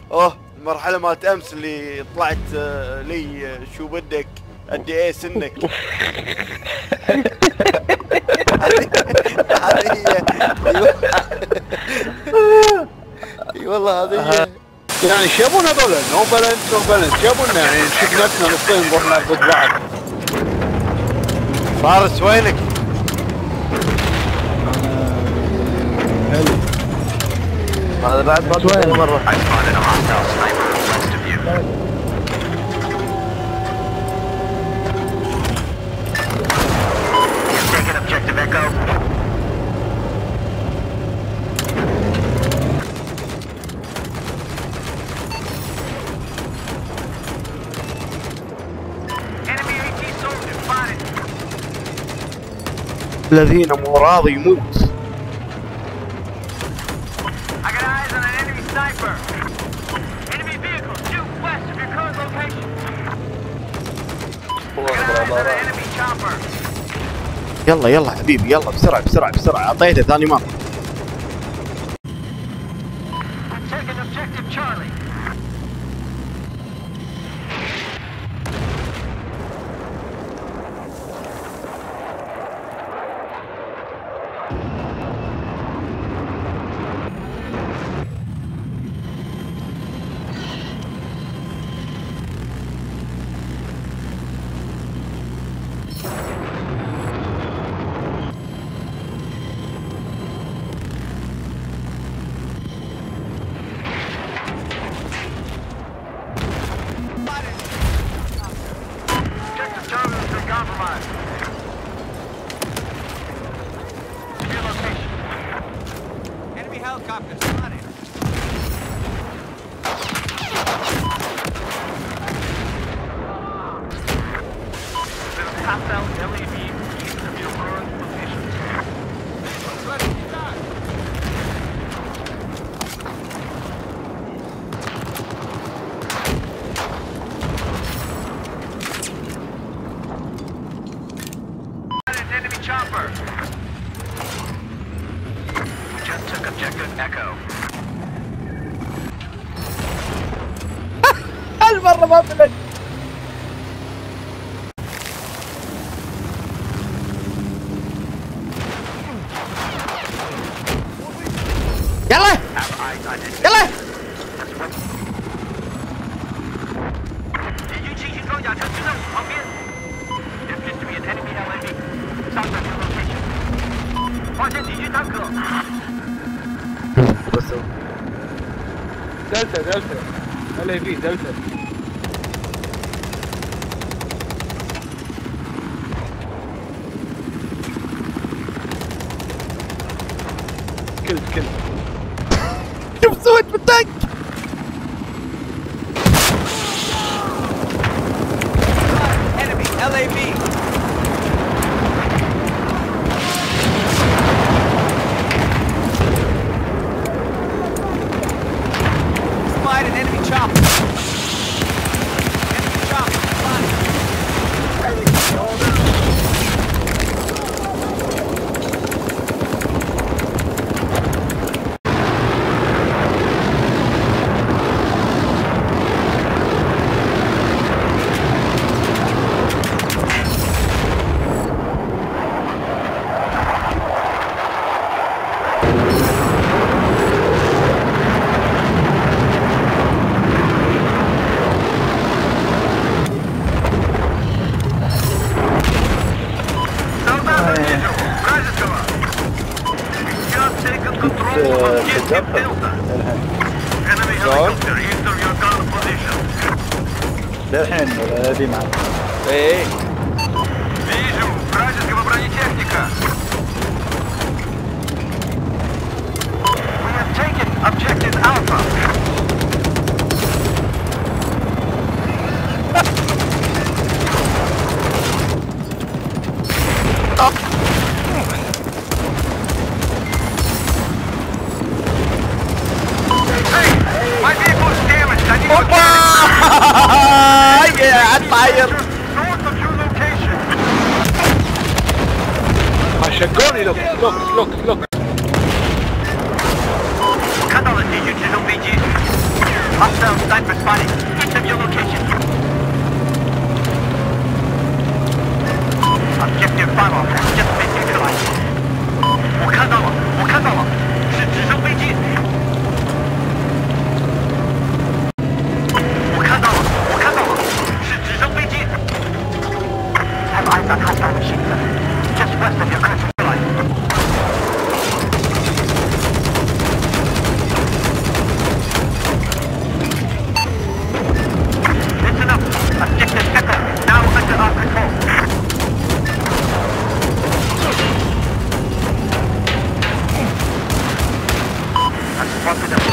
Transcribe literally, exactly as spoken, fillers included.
اوه المرحلة مالت امس اللي طلعت آه، لي آه، شو بدك قد ايه سنك. هذه هي. اي والله هذه هي. يعني شو يبون هذول؟ نو بالانس نو بالانس، شو يبوننا يعني نشوف نفسنا نصين نروح نعبد بعض. فارس وينك؟ حلو. هذا بعد ما وين؟ مرة. الذين مو راضي يموت. يلا يلا حبيبي يلا بسرعة بسرعة بسرعة، اعطيته ثاني مرة. هالمرة ما بلد. يلا يلا دلتا دلتا ال اي في دلتا. كل كل شوف سويت بالتانك. للحين هذه معك. ايه Вижу вражеского бронетехника. We have taken objective Alpha. Hey, my vehicle is damaged. I need to اوبا يا عالطاير. north of your location. شقوني. لوك لوك لوك لوك. 看到了敌军直升飞机，把 Hostile sniper spotted. Get them your location. Objective Bravo has just been neutralized. 我看到了，我看到了，是直升飞机。我看到了，我看到了，是直升飞机。Have eyes on hostile machine gun, just west of your current line. Listen up, objective Echo now under our control. I've spotted them.